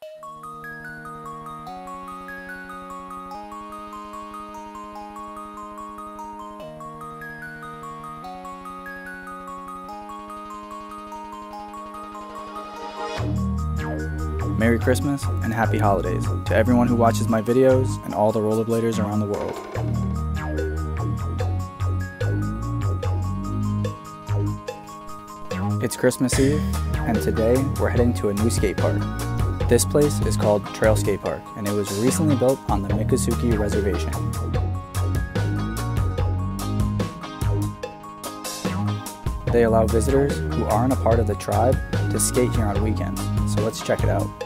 Merry Christmas and Happy Holidays to everyone who watches my videos and all the rollerbladers around the world. It's Christmas Eve, and today we're heading to a new skate park. This place is called Trail Skatepark, and it was recently built on the Miccosukee Reservation. They allow visitors who aren't a part of the tribe to skate here on weekends, so let's check it out.